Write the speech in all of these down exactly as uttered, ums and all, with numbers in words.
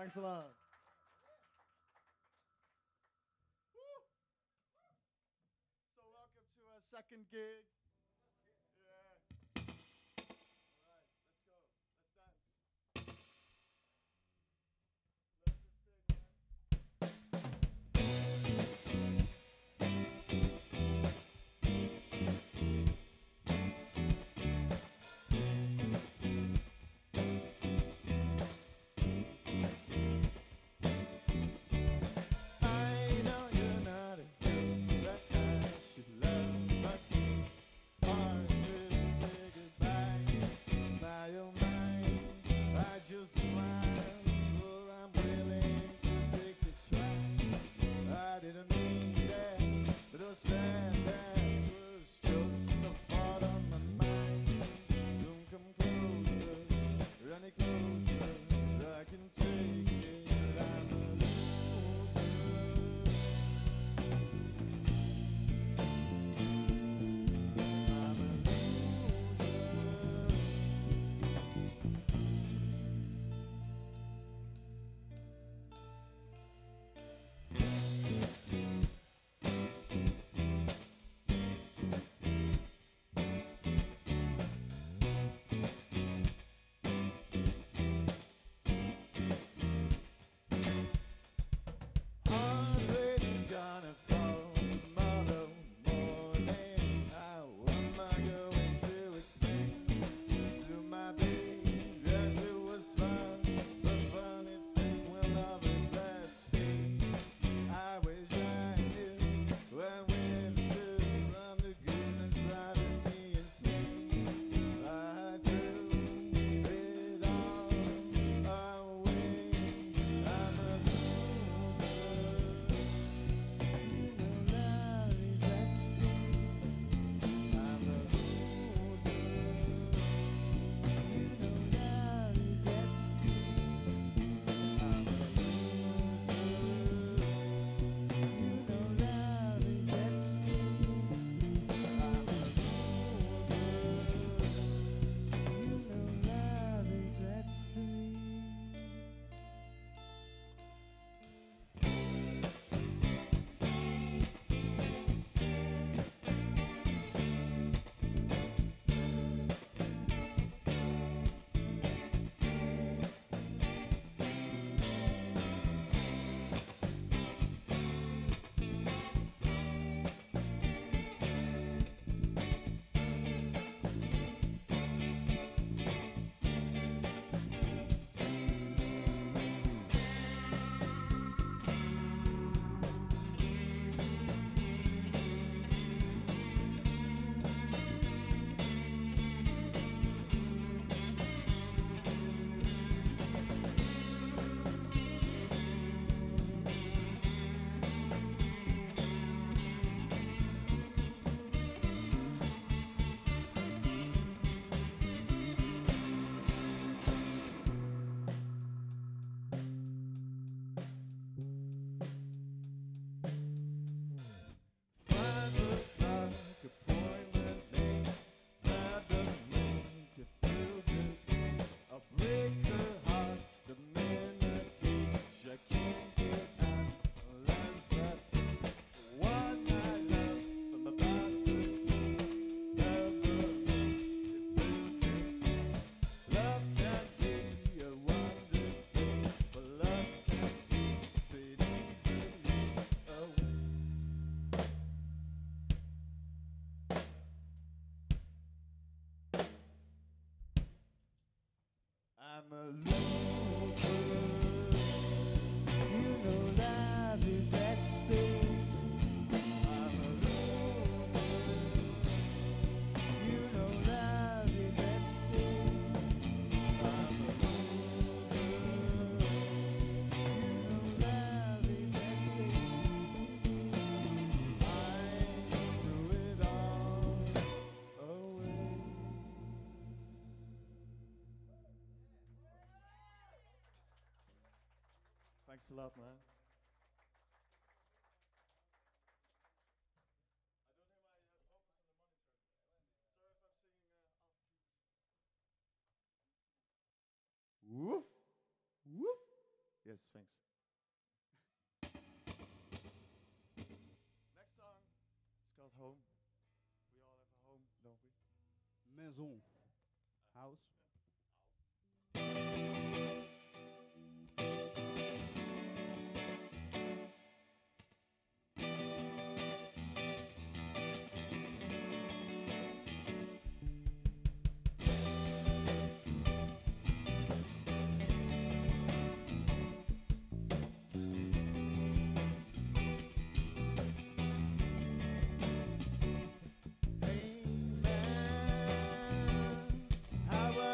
Thanks a lot. So welcome to our second gig. Yeah. All right, let's go. Let's dance. Let us sing, man. I know you're not a girl that I should love, but it's hard to say goodbye. My oh my, I just smile, so I'm willing to take a try. I didn't mean that, but I said that was just a thought on my mind. Don't come closer, any closer, I can take it. I'm a loser. I'm a loser. Heart is gonna fall tomorrow morning. How am I going to explain to my baby? Yes, it was fun. The funniest thing will always have stayed. I wish I knew when we've two from the goodness driving me insane. I threw it all away. I'm a loser. You know love is at stake. I'm a loser. You know love is at stake. I'm a loser. You know love is at stake. I'm a loser. You know love is at stake. Five o'clock appointment made. That doesn't make you feel good. I'll break her heart the minute she can't get out unless I think what I love from about to never make you feel good. Love can be a wondrous thing, but lust can sweep it easily away. I'm a loser. You know love is at stake. I'm a loser. You know love is at stake. I'm a loser. You know love is at stake. I threw it all away. Thanks a lot, man. I don't have my uh, focus on the monitor. Sorry if I'm singing uh, off key. Whoop, whoop. Yes, thanks. Next song is called Home. We all have a home, don't we? Maison. House. Hey man, how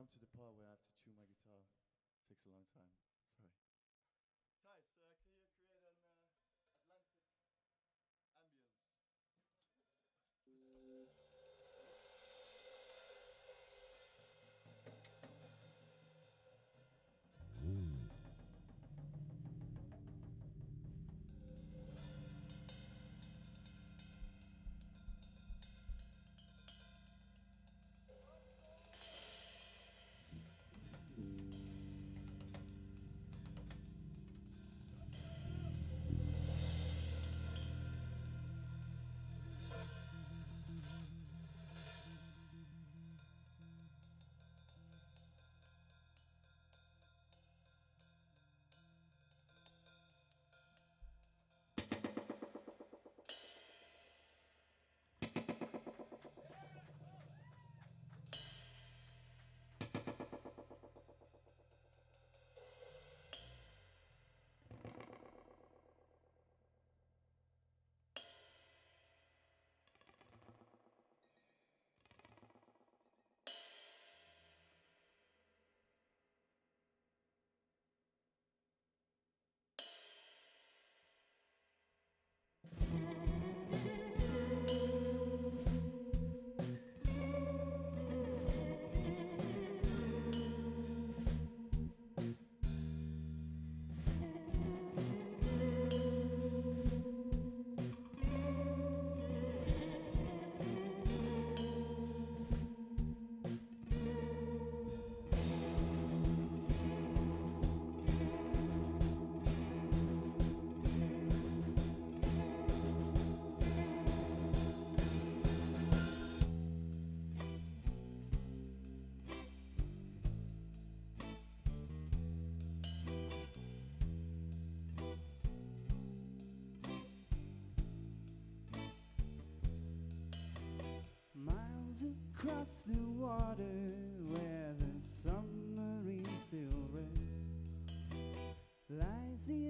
come to the part where I have to tune my guitar. It takes a long time. Sorry. Thijs, uh, can you create an uh, Atlantic ambience? Across the water where the submarine still rests lies the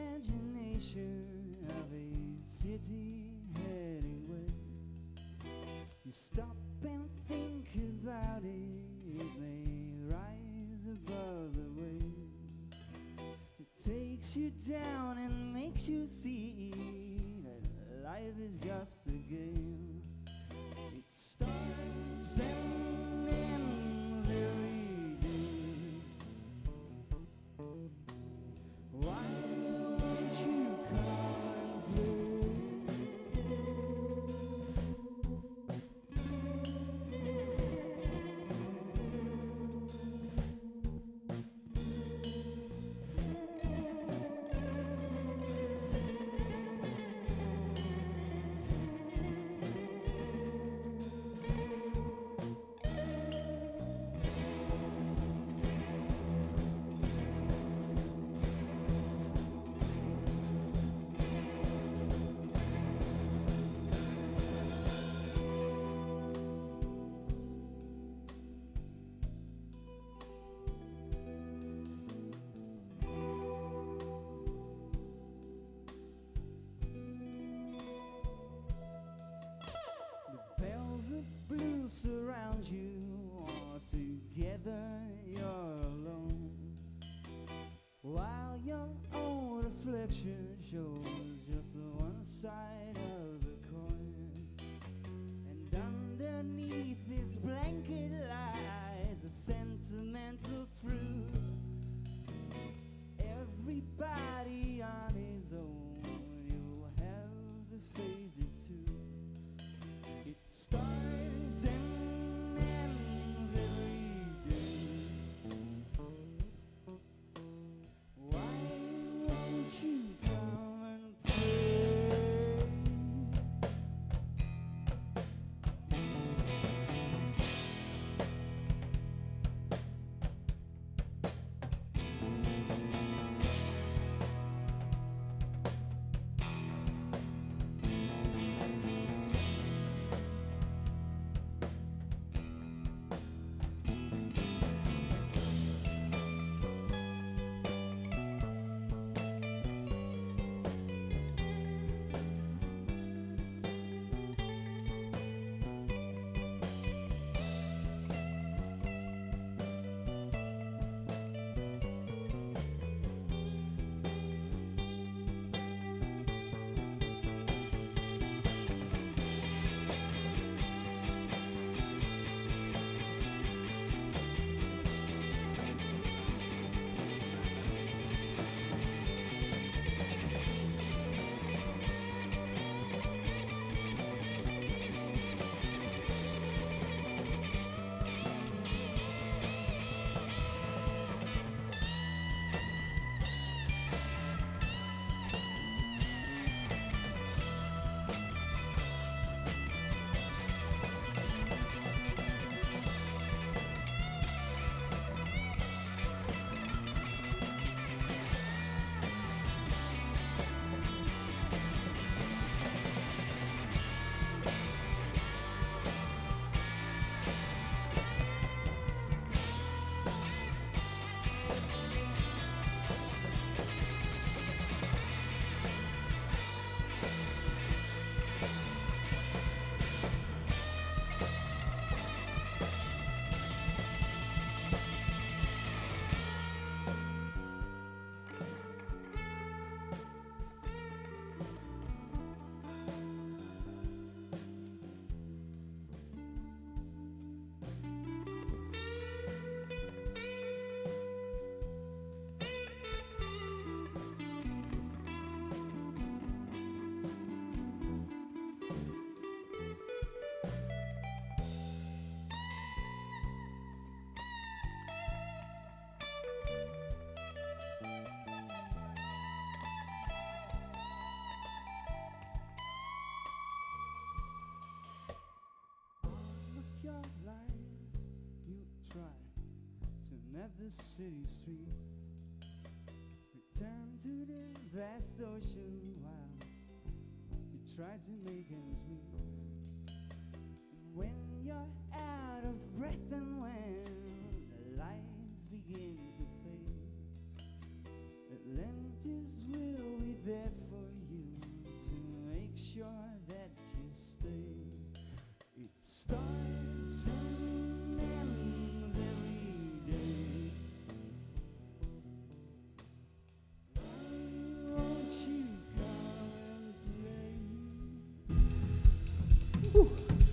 imagination of a city heading west. You stop and think about it, it may rise above the waves. It takes you down and makes you see that life is just a game. It starts and ends every day. Why won't you come and play? the city street. Return to the vast ocean while you try to make ends meet. And when you're out of breath and when the lights begin to fade, Atlantis will be there for you to make sure that you stay. It starts and ends every day. Why won't you come and play? Woo.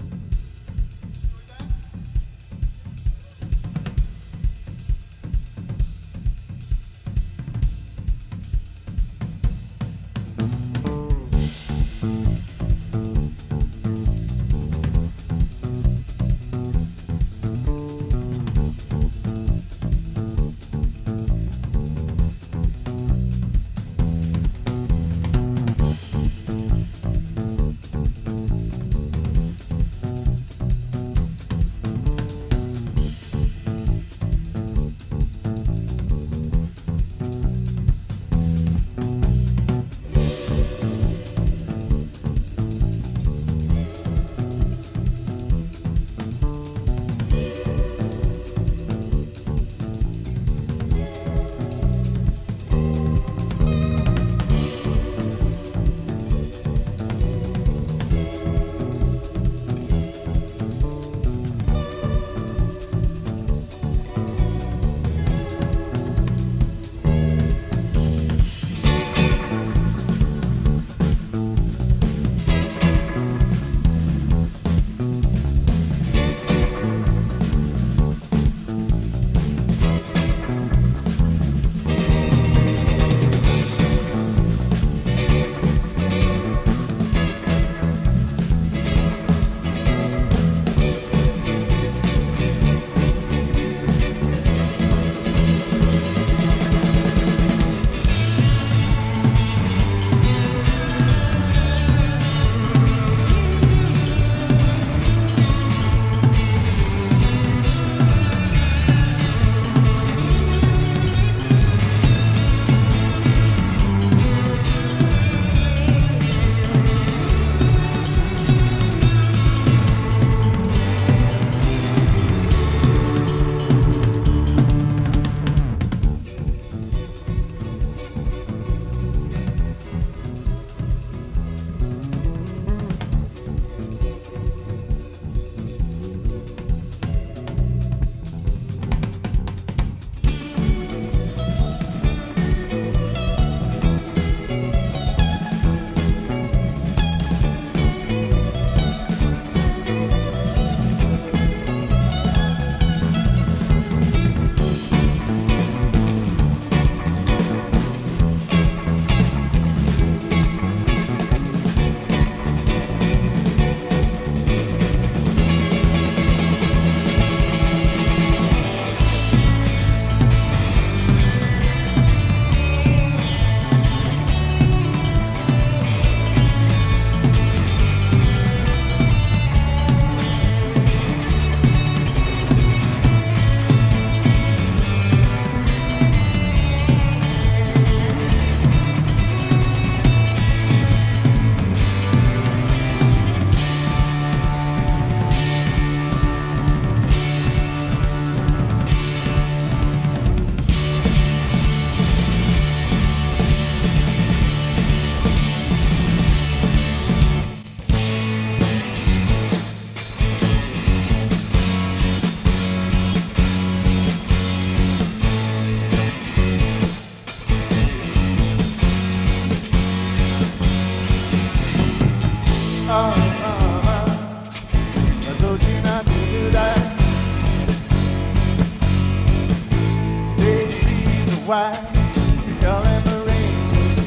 why you call him a ranger.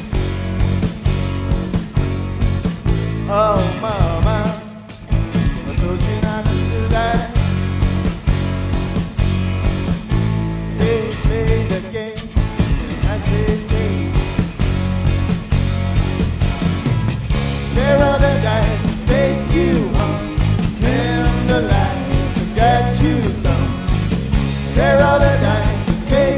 Oh, mama, I told you not to do that. They play the game, hesitate. There are the dice to take you home, and the lights to get you stoned. There are the dice to take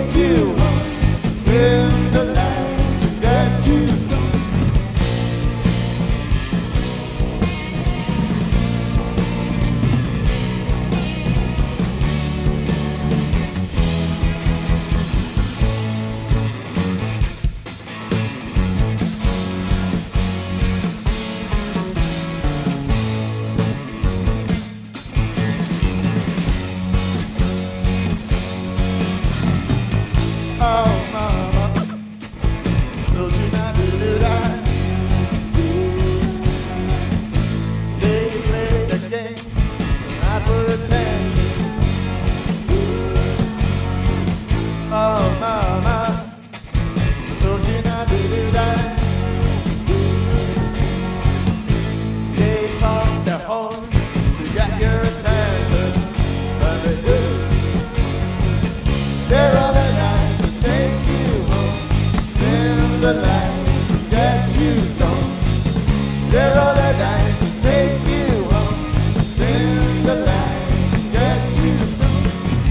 They're all the dice to take you home. Dim the lights and get you stoned.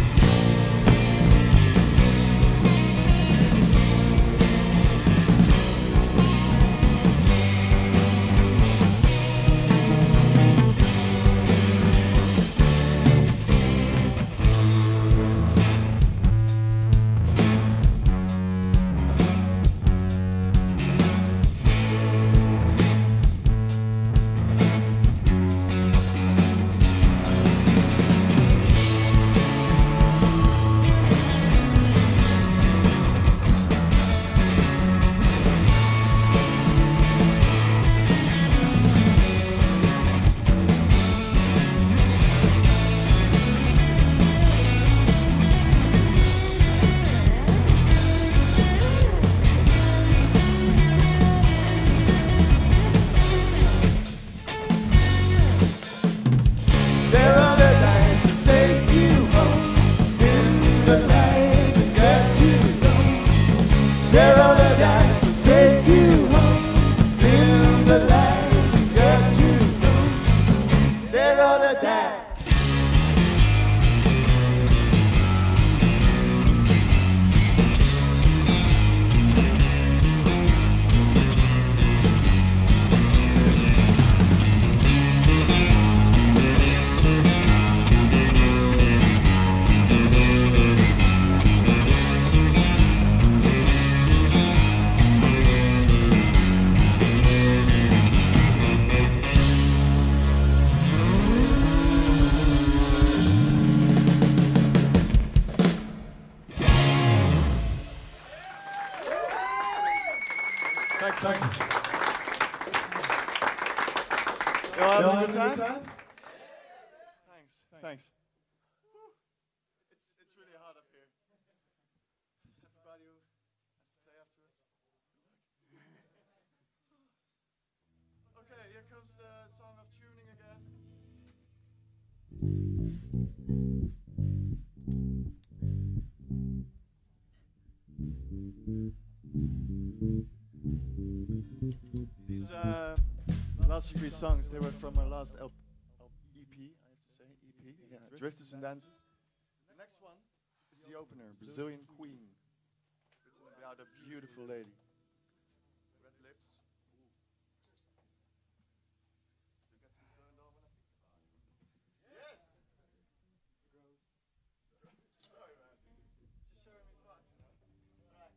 They're all the dice to take you home. Dim the lights and get you stoned. They're all the dice to take you home. Dim the lights and get you stoned. They're all the dice. Thank you. Thank you. You all having a good time? Thanks. Thanks. It's, it's really hot up here. Everybody who has to play after us. Okay, here comes the song of tuning again. These uh, last three songs, they were from our last L E P, I have to say, E P, yeah, Drifters and Dancers. The next one is the opener, Brazilian Queen. It's about a beautiful lady. Red lips. Still gets me turned on when I think about it. Yes! Sorry, man. Just showing me fast, you know? Alright.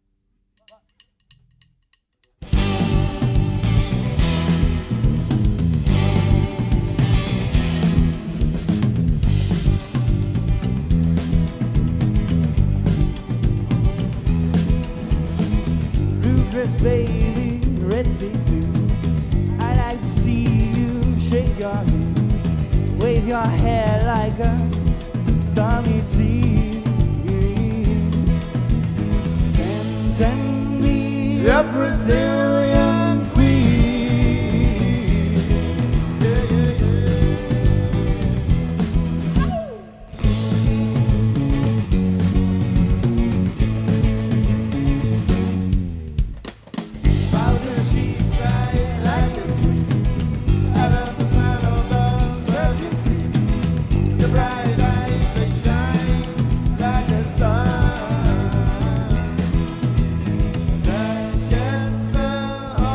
Dress, baby, red big blue. I like to see you shake your head, wave your hair like a stormy sea. Dance and be The Brazilian Queen. Yeah, yeah, yeah. Powder sheets, I like it sweet. I love the smell of the perfume feet. Your bright eyes, they shine like the sun. That gets the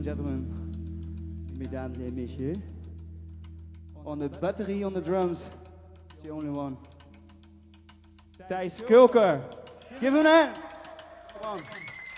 gentlemen, mesdames et messieurs, on the battery, on the drums, it's the only one. Thijs Kulker. Give him a hand. Come on.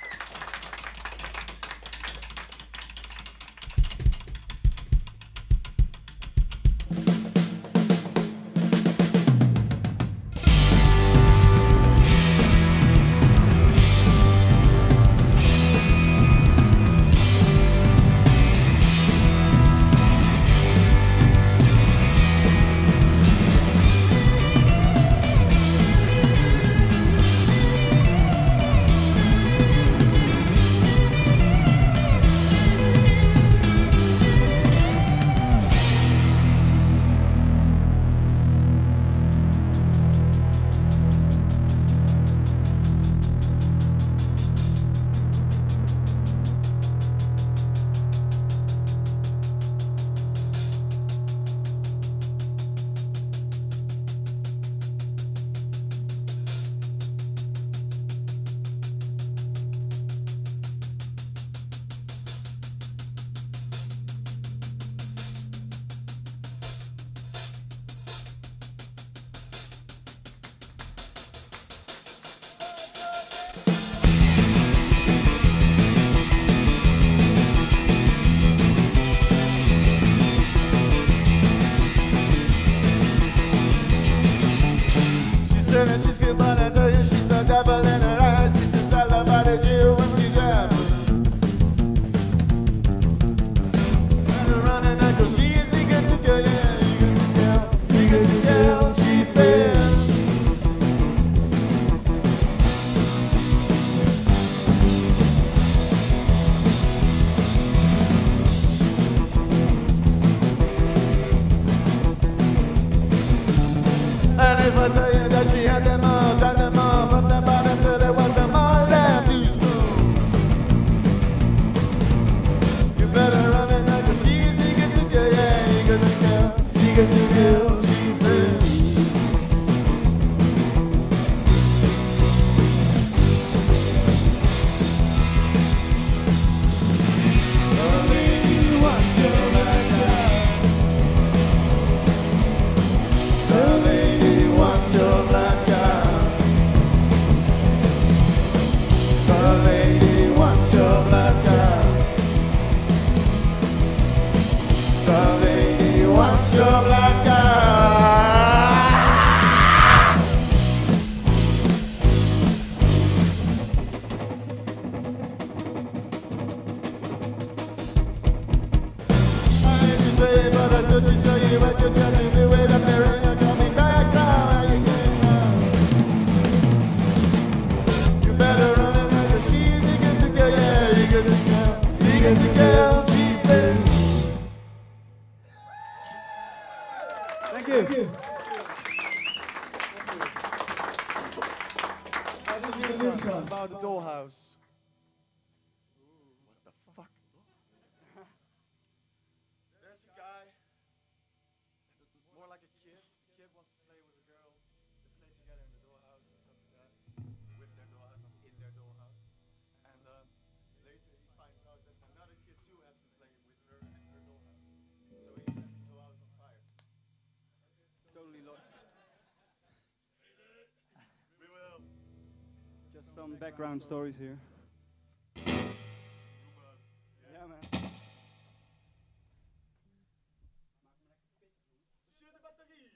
She's good, but I tell you she's the devil in her eyes. You can tell her about it, you when we jab. And the running echo, she is eager to go, yeah, eager to go, eager to go, she feels. And if I tell you that she had them all, done them all, from the bottom till there was them all left to school, you better run it now, cause she's eager to go, yeah, eager to go, eager to go, she feels. Oh, baby, what's your life now? Oh, baby, what's your black gown? Oh, lady, what's your black gown? Oh, lady, what's your black gown? I hate to say it, but I told you so. You went your chance and blew it up there, and you're coming back now. You came now. You better run it now, cause she's eager to go, yeah, eager to go, eager to go, she feels. Thank you. Thank you. This is a new song. It's about the dollhouse. What the fuck? There's a guy, more like a kid. The kid wants to play with a girl. They play together in the dollhouse and stuff like that. With their dollhouse, not in their dollhouse. And uh, later he finds out that another kid too has been playing with her and her dollhouse. So he sets the dollhouse on fire. Totally lost. We will. Just some background stories here. Rumors. Yeah, man. Monsieur de batterie.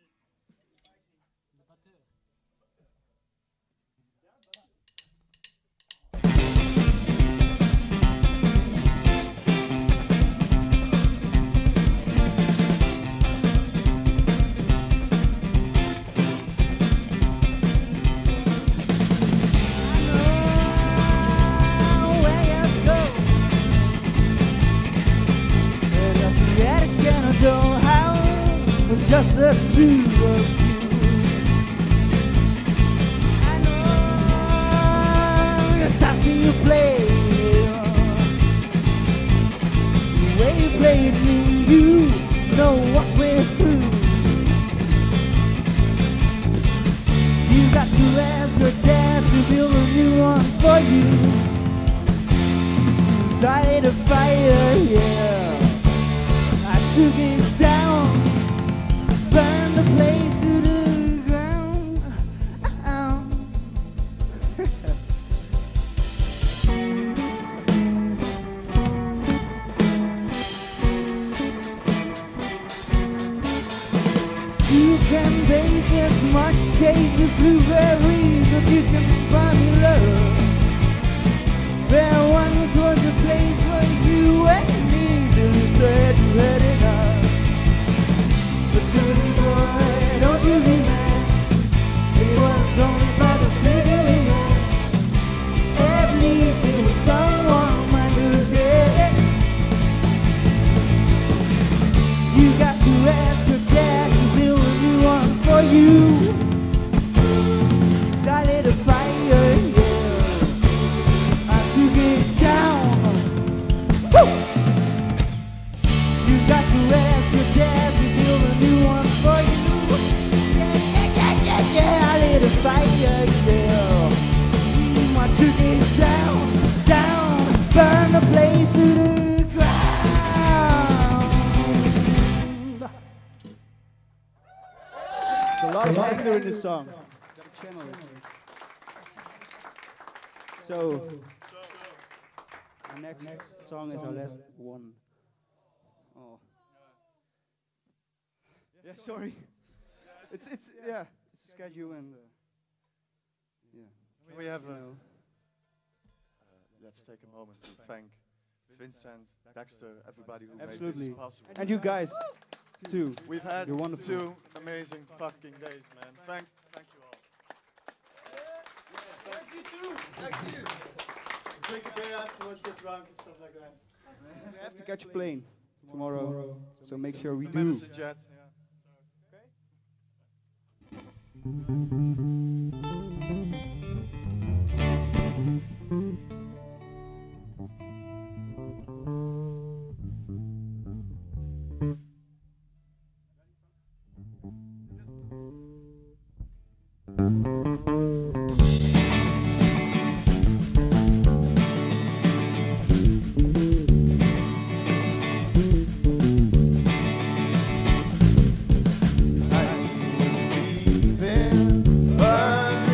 Just the two of you. I know, yes, I see you play. The way you played me, you know what we're through. You got to ask your dad to build a new one for you. started a fire, yeah. I took it down, burned the place to the ground. Um. You can bake as much cake with blueberries as you can buy me love. There once was a place for you and me till you said you had enough. But silly boy, don't you be mad. It was only by the figuring out. At least it was someone might look at. You got to ask your dad to build a new one for you. Started a fire, yeah. I took it down. Woo! You got to ask your dad to build a new one for you. Yeah, yeah, yeah, yeah, yeah. I lit a fire, yeah. Mm, I took it down, down, burn the place to the ground. There's a lot of anger in this song. Gotta channel it. So, our next song is our last one. Oh. Yeah, sorry. It's it's yeah, it's a schedule and uh, yeah. Can we have You a, know. uh, let's take a moment to thank Vincent, Dexter, everybody who Absolutely. made this possible. And you guys too. We've had You're wonderful. two amazing fucking days, man. Thank, thank you all. Thank you too. Thank you. Drink a beer afterwards, get drunk and stuff like that. We have to catch a plane tomorrow, so make sure we The do. medicine jet. I was deep in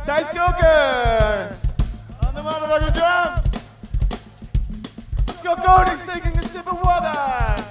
Thijs Koker on the motherfucking drums. Scott Konings taking a sip of water.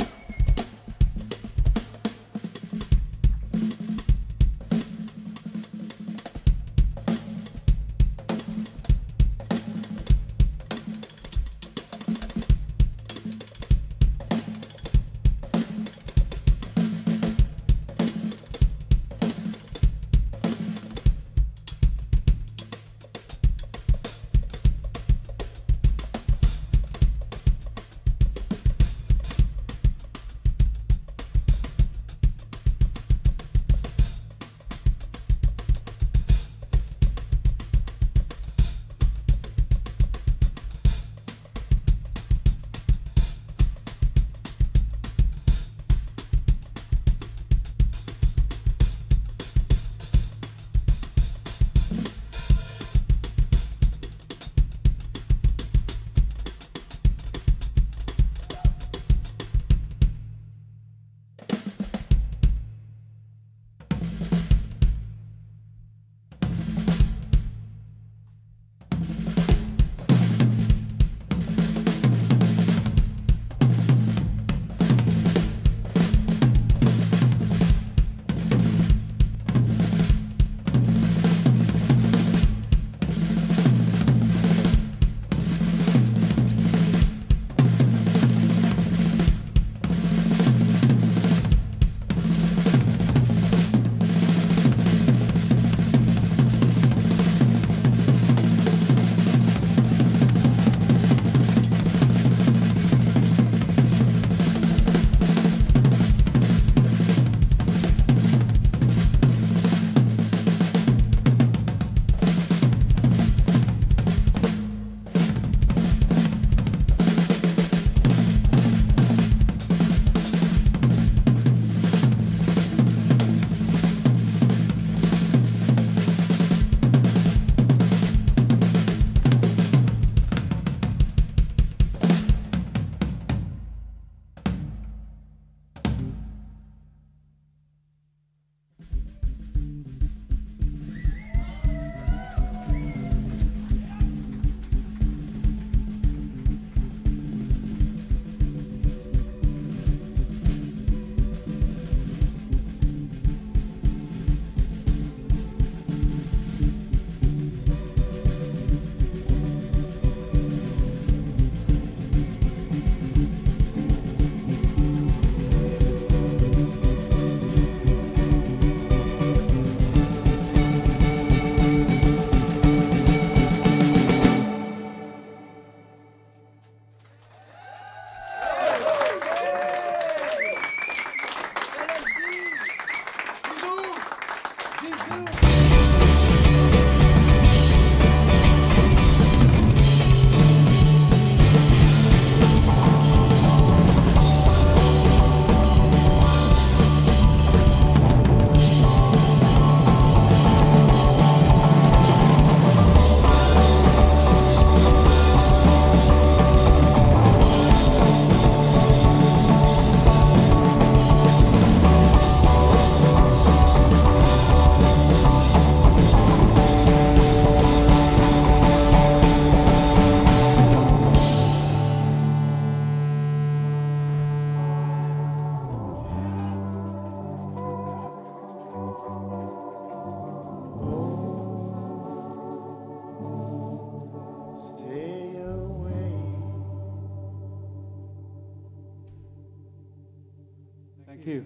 Thank you.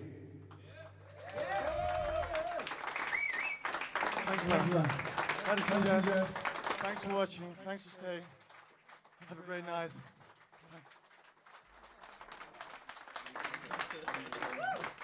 Thanks a lot. Ladies and gentlemen, thanks for watching. Thanks for staying. Have a great night. Thanks.